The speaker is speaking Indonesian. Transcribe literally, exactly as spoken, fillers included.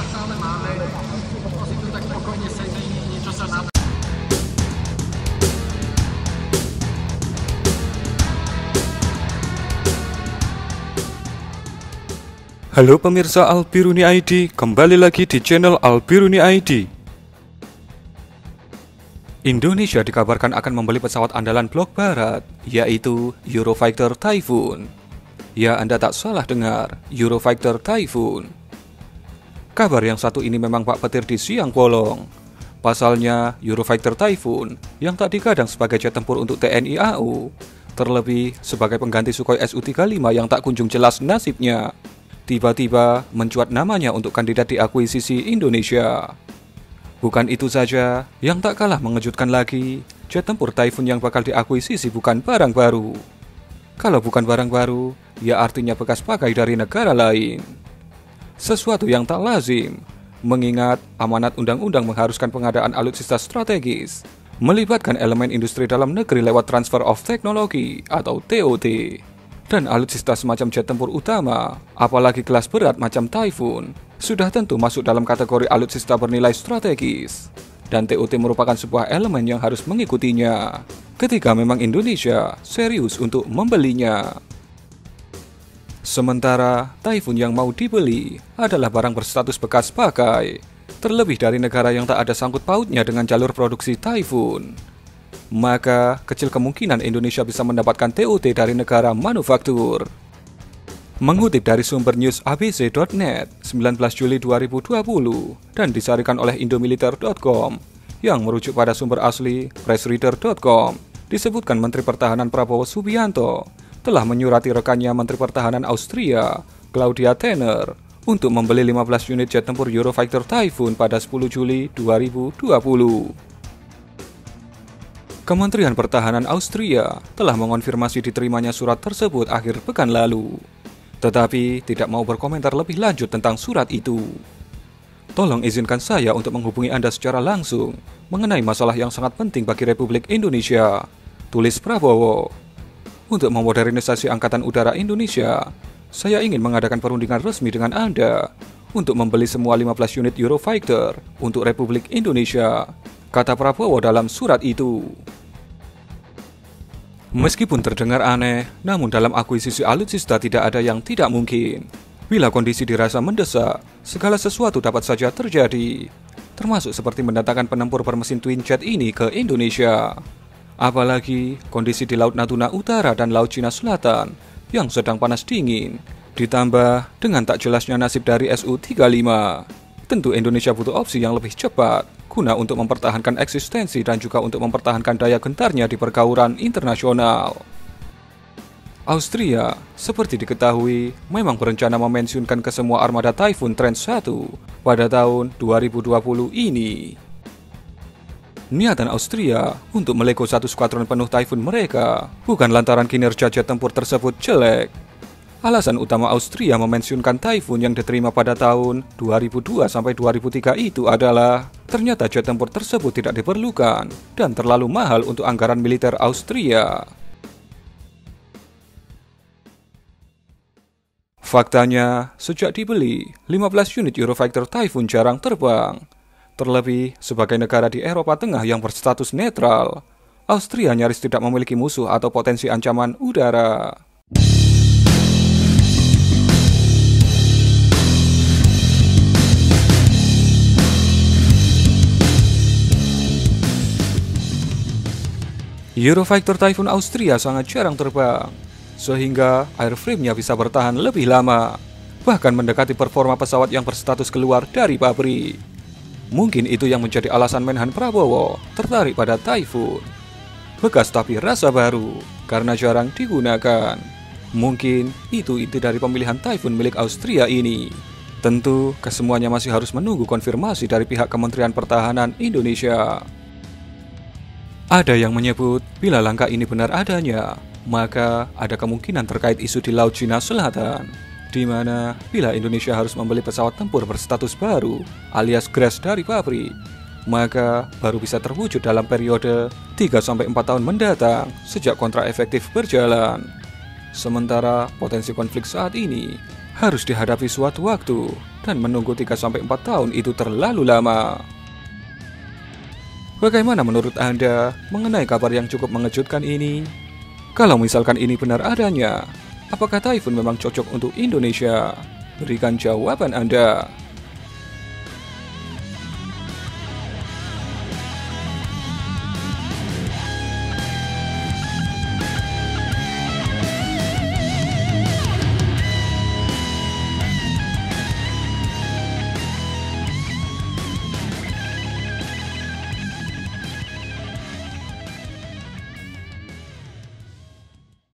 wcale máme, si to tak pokojne sedí, niečo sa na... Halo pemirsa Albiruni I D, kembali lagi di channel Albiruni I D. Indonesia dikabarkan akan membeli pesawat andalan blok barat, yaitu Eurofighter Typhoon. Ya, Anda tak salah dengar, Eurofighter Typhoon. Kabar yang satu ini memang pak petir di siang bolong. Pasalnya, Eurofighter Typhoon yang tak digadang sebagai jet tempur untuk T N I A U, terlebih sebagai pengganti Sukhoi S U tiga puluh lima yang tak kunjung jelas nasibnya, tiba-tiba mencuat namanya untuk kandidat diakuisisi Indonesia. Bukan itu saja, yang tak kalah mengejutkan lagi, jet tempur Typhoon yang bakal diakuisisi bukan barang baru. Kalau bukan barang baru, ya artinya bekas pakai dari negara lain. Sesuatu yang tak lazim, mengingat amanat undang-undang mengharuskan pengadaan alutsista strategis, melibatkan elemen industri dalam negeri lewat transfer of technology atau T O T. Dan alutsista semacam jet tempur utama, apalagi kelas berat macam Typhoon, sudah tentu masuk dalam kategori alutsista bernilai strategis. Dan T O T merupakan sebuah elemen yang harus mengikutinya, ketika memang Indonesia serius untuk membelinya. Sementara Typhoon yang mau dibeli adalah barang berstatus bekas pakai, terlebih dari negara yang tak ada sangkut pautnya dengan jalur produksi Typhoon. Maka kecil kemungkinan Indonesia bisa mendapatkan T O T dari negara manufaktur. Mengutip dari sumber news A B C titik net sembilan belas Juli dua ribu dua puluh dan disarikan oleh indomiliter titik com yang merujuk pada sumber asli pressreader titik com, disebutkan Menteri Pertahanan Prabowo Subianto telah menyurati rekannya Menteri Pertahanan Austria, Claudia Tanner, untuk membeli lima belas unit jet tempur Eurofighter Typhoon pada sepuluh Juli dua ribu dua puluh. Kementerian Pertahanan Austria telah mengonfirmasi diterimanya surat tersebut akhir pekan lalu, tetapi tidak mau berkomentar lebih lanjut tentang surat itu. Tolong izinkan saya untuk menghubungi Anda secara langsung mengenai masalah yang sangat penting bagi Republik Indonesia, tulis Prabowo. Untuk memodernisasi Angkatan Udara Indonesia, saya ingin mengadakan perundingan resmi dengan Anda untuk membeli semua lima belas unit Eurofighter untuk Republik Indonesia, kata Prabowo dalam surat itu. Meskipun terdengar aneh, namun dalam akuisisi alutsista tidak ada yang tidak mungkin. Bila kondisi dirasa mendesak, segala sesuatu dapat saja terjadi, termasuk seperti mendatangkan penempur bermesin twin jet ini ke Indonesia. Apalagi kondisi di Laut Natuna Utara dan Laut Cina Selatan yang sedang panas dingin, ditambah dengan tak jelasnya nasib dari S U tiga puluh lima. Tentu Indonesia butuh opsi yang lebih cepat guna untuk mempertahankan eksistensi dan juga untuk mempertahankan daya gentarnya di pergaulan internasional. Austria, seperti diketahui, memang berencana memensiunkan kesemua armada Typhoon Tranche satu pada tahun dua ribu dua puluh ini. Niatan Austria untuk melego satu skuadron penuh Typhoon mereka bukan lantaran kinerja jet tempur tersebut jelek. Alasan utama Austria memensiunkan Typhoon yang diterima pada tahun dua ribu dua sampai dua ribu tiga itu adalah ternyata jet tempur tersebut tidak diperlukan dan terlalu mahal untuk anggaran militer Austria. Faktanya, sejak dibeli, lima belas unit Eurofighter Typhoon jarang terbang. Terlebih sebagai negara di Eropa Tengah yang berstatus netral, Austria nyaris tidak memiliki musuh atau potensi ancaman udara. Eurofighter Typhoon Austria sangat jarang terbang, sehingga airframe-nya bisa bertahan lebih lama, bahkan mendekati performa pesawat yang berstatus keluar dari pabrik. Mungkin itu yang menjadi alasan Menhan Prabowo tertarik pada Typhoon. Bekas tapi rasa baru, karena jarang digunakan. Mungkin itu inti dari pemilihan Typhoon milik Austria ini. Tentu, kesemuanya masih harus menunggu konfirmasi dari pihak Kementerian Pertahanan Indonesia. Ada yang menyebut, bila langkah ini benar adanya, maka ada kemungkinan terkait isu di Laut Cina Selatan, di mana bila Indonesia harus membeli pesawat tempur berstatus baru, alias Grass dari pabrik, maka baru bisa terwujud dalam periode tiga sampai empat tahun mendatang sejak kontrak efektif berjalan. Sementara potensi konflik saat ini harus dihadapi suatu waktu, dan menunggu tiga sampai empat tahun itu terlalu lama. Bagaimana menurut Anda mengenai kabar yang cukup mengejutkan ini? Kalau misalkan ini benar adanya, apakah Typhoon memang cocok untuk Indonesia? Berikan jawaban Anda.